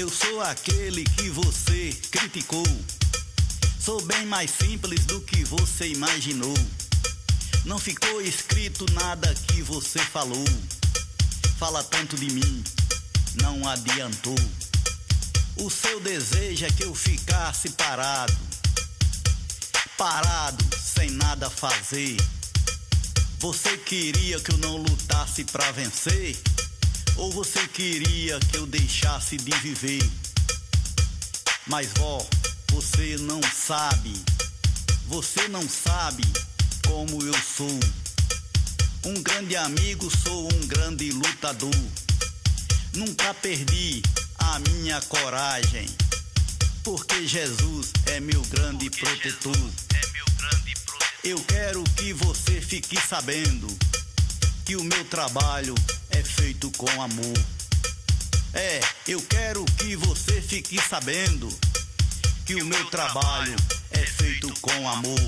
Eu sou aquele que você criticou. Sou bem mais simples do que você imaginou. Não ficou escrito nada que você falou. Fala tanto de mim, não adiantou. O seu desejo é que eu ficasse parado, sem nada fazer. Você queria que eu não lutasse pra vencer? Ou você queria que eu deixasse de viver? Mas vó, você não sabe como eu sou. Um grande amigo, sou um grande lutador. Nunca perdi a minha coragem, porque Jesus é meu grande protetor. Eu quero que você fique sabendo que o meu trabalho é feito com amor. Eu quero que você fique sabendo que o meu trabalho é feito com amor.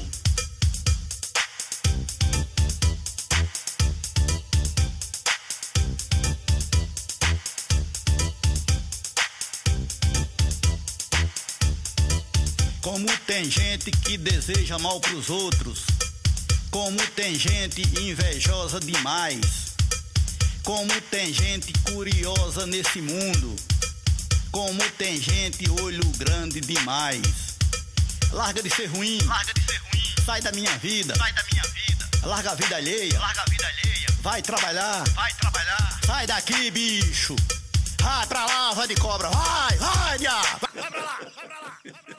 Como tem gente que deseja mal pros outros, como tem gente invejosa demais, como tem gente curiosa nesse mundo, como tem gente olho grande demais. Larga de ser ruim, sai da minha vida, larga a vida alheia, vai trabalhar, sai daqui, bicho, vai pra lá, vai de cobra, vai, diabo, vai pra lá.